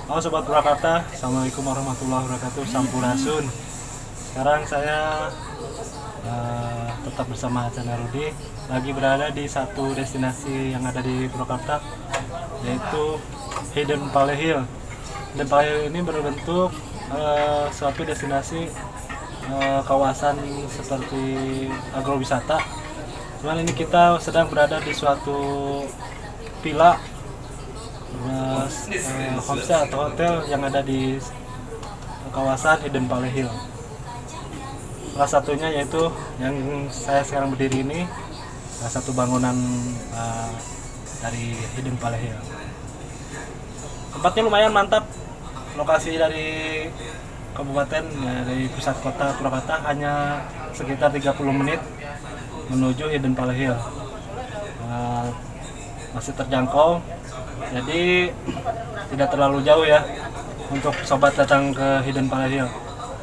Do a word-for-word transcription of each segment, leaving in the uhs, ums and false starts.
Halo Sobat Purwakarta, Assalamualaikum warahmatullahi wabarakatuh, Sampurasun. Sekarang saya uh, tetap bersama Channel Rudi, lagi berada di satu destinasi yang ada di Purwakarta, yaitu Hidden Valley Hill. Hidden Valley Hill ini berbentuk uh, suatu destinasi uh, kawasan seperti agrowisata. Cuman ini kita sedang berada di suatu villa, Uh, uh, homestay atau hotel yang ada di kawasan Hidden Valley Hill. Salah satunya yaitu yang saya sekarang berdiri ini, salah satu bangunan uh, dari Hidden Valley Hill. Tempatnya lumayan mantap. Lokasi dari kabupaten, ya, dari pusat kota Purwakarta hanya sekitar tiga puluh menit menuju Hidden Valley Hill. Uh, masih terjangkau. Jadi tidak terlalu jauh ya untuk sobat datang ke Hidden Valley Hill.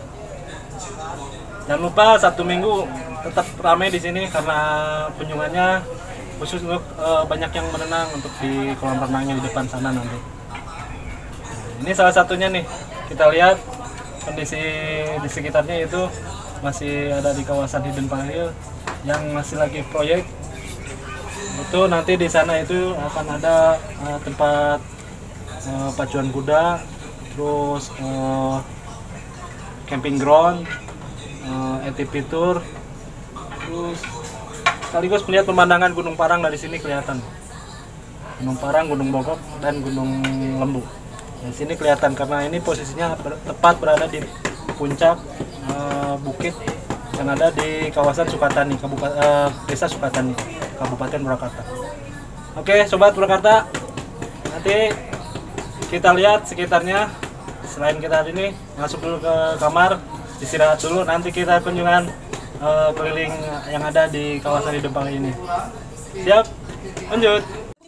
Jangan lupa Sabtu Minggu tetap ramai di sini karena kunjungannya khusus untuk e, banyak yang berenang untuk di kolam renangnya di depan sana nanti. Ini salah satunya nih, kita lihat kondisi di sekitarnya itu masih ada di kawasan Hidden Valley Hill yang masih lagi proyek. Itu nanti di sana itu akan ada uh, tempat uh, pacuan kuda, terus uh, camping ground, uh, A T V tour, terus sekaligus melihat pemandangan Gunung Parang dari sini kelihatan. Gunung Parang, Gunung Bogok, dan Gunung Lembu. Di sini kelihatan karena ini posisinya ber tepat berada di puncak uh, bukit yang ada di kawasan Sukatani, Kabupaten uh, Desa Sukatani, Kabupaten Purwakarta. Oke, Sobat Purwakarta, nanti kita lihat sekitarnya. Selain kita hari ini masuk dulu ke kamar, istirahat dulu. Nanti kita kunjungan uh, keliling yang ada di kawasan Hidden Valley ini. Siap? Lanjut.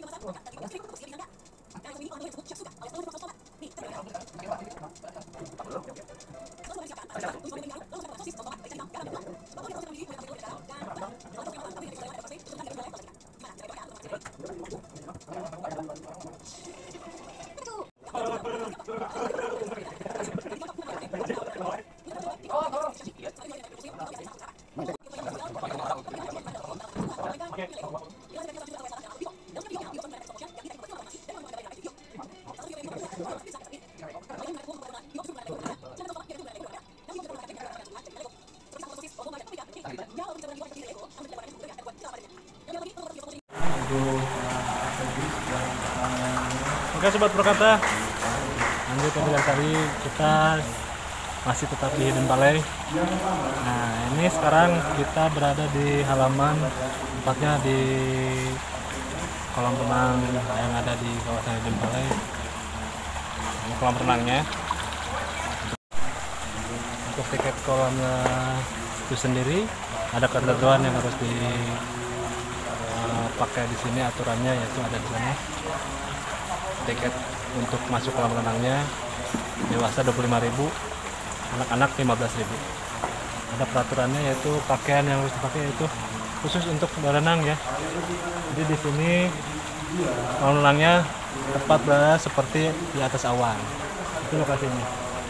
Oke Sobat Purwakarta, lanjut yang tadi kita masih tetap di Hidden Valley. Nah ini sekarang kita berada di halaman, tempatnya di kolam renang yang ada di kawasan Hidden Valley. Ini kolam renangnya. Untuk tiket kolamnya itu sendiri ada ketentuan yang harus dipakai di sini, aturannya yaitu ada di sana. Tiket untuk masuk kolam renangnya dewasa dua puluh lima ribu, anak-anak lima belas ribu. Ada peraturannya yaitu pakaian yang harus dipakai itu khusus untuk berenang ya. Jadi di sini kolam renangnya tepat berada seperti di atas awan. Itu lokasinya.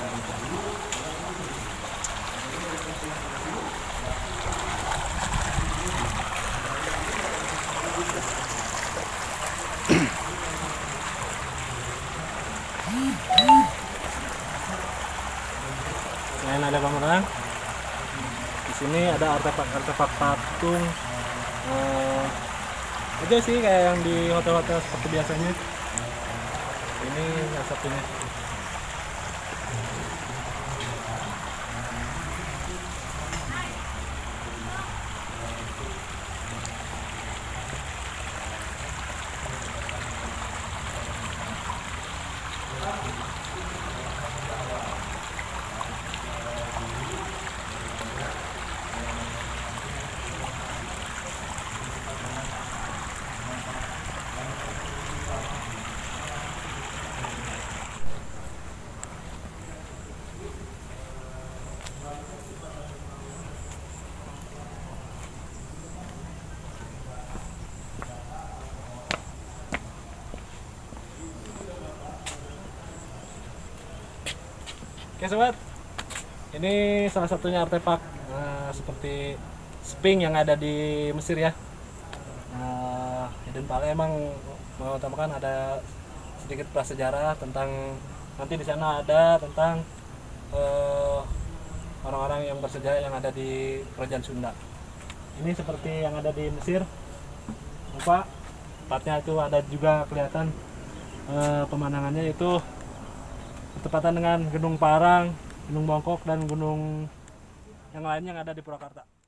Selain ada kolam renang, di sini ada artefak-artefak patung. Uh, aja sih kayak yang di hotel-hotel seperti biasanya. Ini salah satunya. Oke sobat, ini salah satunya artefak uh, seperti Sphinx yang ada di Mesir ya. Nah, Hidden Valley emang mengutamakan ada sedikit prasejarah tentang, nanti di sana ada tentang uh, orang-orang yang bersejarah yang ada di Kerajaan Sunda. Ini seperti yang ada di Mesir, lupa tempatnya itu ada juga kelihatan uh, pemandangannya itu bertepatan dengan Gunung Parang, Gunung Bongkok dan gunung yang lainnya yang ada di Purwakarta.